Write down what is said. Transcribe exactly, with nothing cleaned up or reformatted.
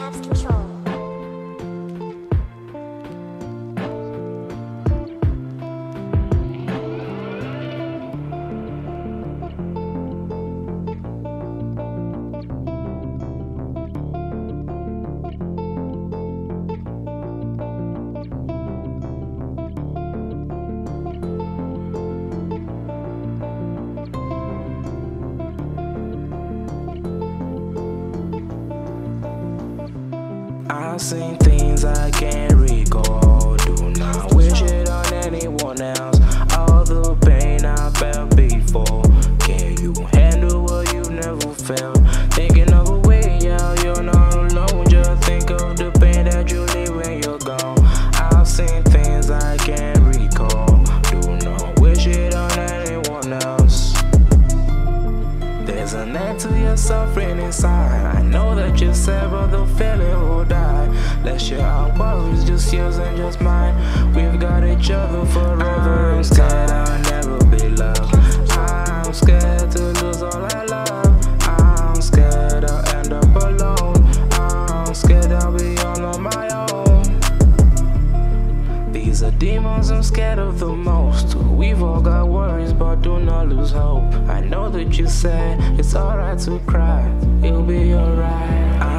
Caps Control. I've seen things I can't recall. Do not wish it on anyone else. All the pain I felt before. Can you handle what you never felt? Thinking of a way out, you're not alone. Just think of the pain that you live when you're gone. I've seen things I can't recall. Do not wish it on anyone else. There's an end to your suffering inside. I know that you're sad, but the feeling will die. Let's share our worries, just yours and just mine. We've got each other forever. I'm scared I'll never be loved. I'm scared to lose all I love. I'm scared I'll end up alone. I'm scared I'll be all on my own. These are demons I'm scared of the most. We've all got worries, but do not lose hope. I know that you said it's alright to cry, you'll be alright.